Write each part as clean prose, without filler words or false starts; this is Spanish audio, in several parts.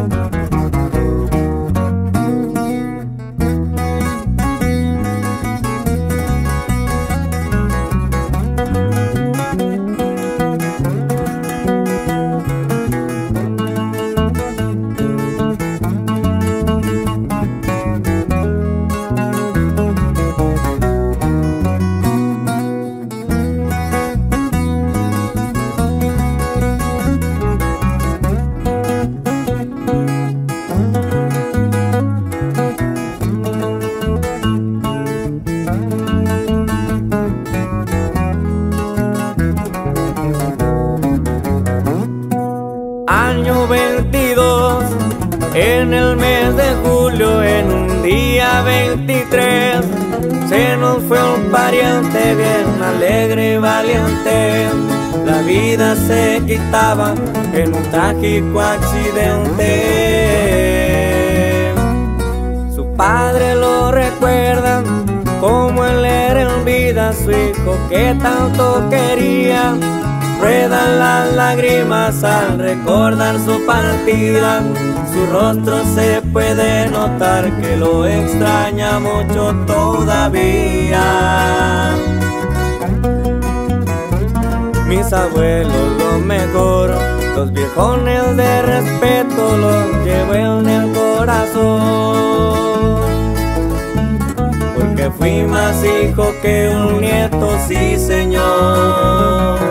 Año 22, en el mes de julio, en un día 23, se nos fue un pariente bien alegre y valiente. La vida se quitaba en un trágico accidente. Su padre lo recuerda como él era en vida, su hijo que tanto quería. Ruedan las lágrimas al recordar su partida. Su rostro se puede notar que lo extraña mucho todavía. Mis abuelos lo mejor, los viejones de respeto los llevo en el corazón. Porque fui más hijo que un nieto, sí señor.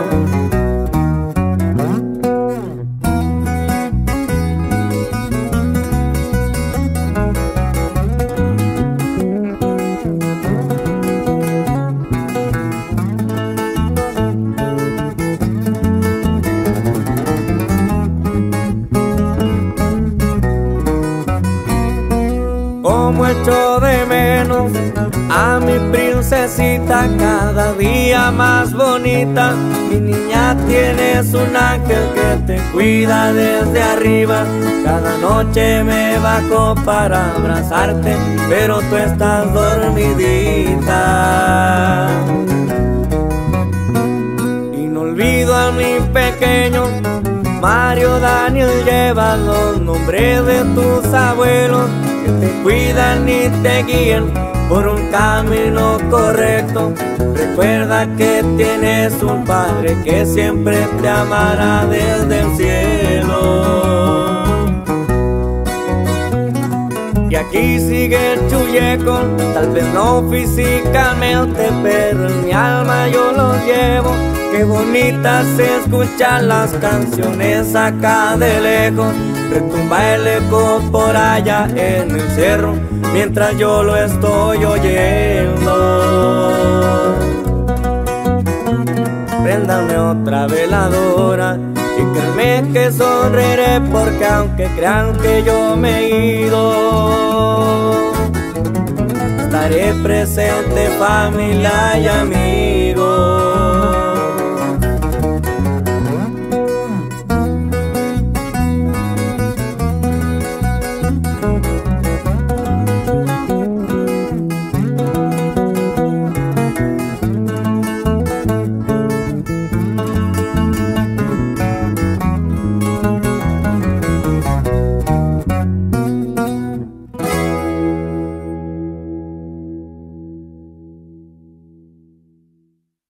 Como echo de menos a mi princesita, cada día más bonita. Mi niña, tienes un ángel que te cuida desde arriba. Cada noche me bajo para abrazarte, pero tú estás dormidita. Y no olvido a mi pequeño Mario Daniel, lleva los nombres de tus abuelos, que te cuidan y te guían por un camino correcto. Recuerda que tienes un padre que siempre te amará desde el cielo. Y aquí sigue el Chuyeco, tal vez no físicamente, pero en mi alma yo lo llevo. Qué bonitas se escuchan las canciones acá de lejos. Retumba el eco por allá en el cerro, mientras yo lo estoy oyendo. Préndame otra veladora y créeme que sonreiré, porque aunque crean que yo me he ido, estaré presente, familia y amigos.